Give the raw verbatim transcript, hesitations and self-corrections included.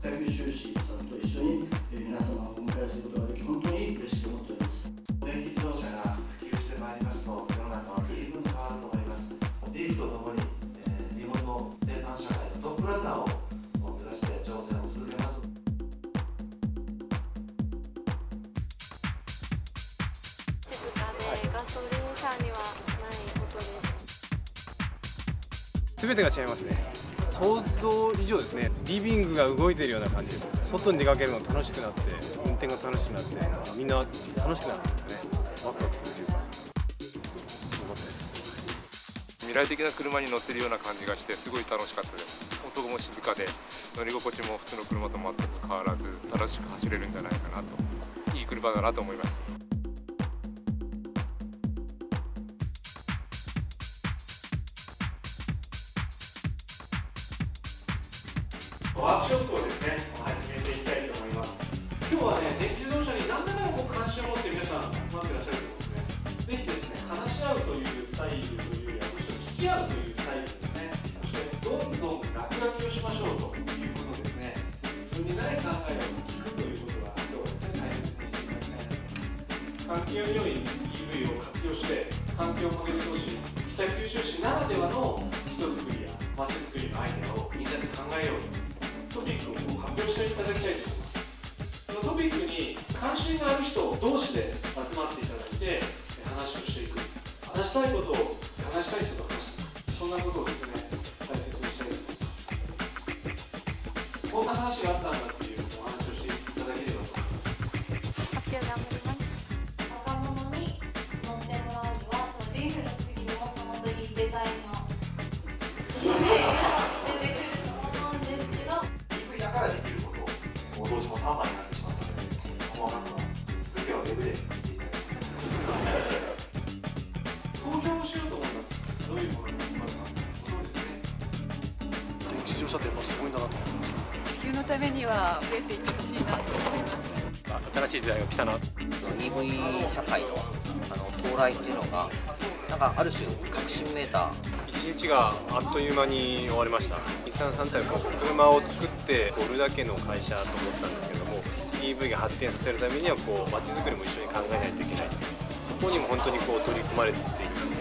北九州市さんと一緒に皆様をお迎えすることができ、本当に嬉しく思っております。 電気自動車が普及してまいりますと、世の中は随分変わると思います。リーフとともに、えー、日本の電板社会のトップランナーを目指して挑戦を続けます。 静かでガソリン車にはない音です。 すべてが違いますね。想像以上ですね。リビングが動いているような感じです。外に出かけるのが楽しくなって、運転が楽しくなって、みんな楽しくなるんですね。ワクワクするというか、すごかったです。 未来的な車に乗っているような感じがして、すごい楽しかったです。音も静かで、乗り心地も普通の車と全く変わらず、楽しく走れるんじゃないかなと、いい車だなと思います。 ワークショップをですね、始めていきたいと思います。今日はね、電気自動車に何らかの関心を持って皆さん集まっていらっしゃると思うんですね。ぜひですね、話し合うというスタイルというよりは、むしろ聞き合うというスタイルですね。そしてどんどん落書きをしましょうということですね。自分にない考えを聞くということが今日はですね、大切にしていただきたいなと思います。環境に良い イーブイ を活用して、環境モデル都市、北九州市ならではの人づくりや街づくりのアイデアをみんなで考えようと。トピックを発表していただきたいと思います。そのトピックに関心がある人同士で集まっていただいて話をしていく。話したいことを話したい人と話していく。そんなことをですね、大切にしたいと思います。こんな話があったんだっていうお話をしていただければと思います。 発表頑張ります。 若者に乗ってもらうには、そのリーフの次にも本当にデザインの出てくると思うんですけど。 だからできることをどうしてもさんばいになってしまったので、細かく続きはウェブで見ていただきたいです。 投票をしようと思います。どういうものになりますか。そうですね。 電気自動車ってやっぱすごいんだなと思いました。 地球のためには増えていってほしいなと思います。 新しい時代が来たな。イーブイ 社会のあの到来っていうのが、なんかある種革新めいた。 一日があっという間に終わりました。日産さんさいは車を作って売るだけの会社と思ってたんですけども、 イーブイ が発展させるためにはこう街づくりも一緒に考えないといけない。ここにも本当にこう取り組まれている。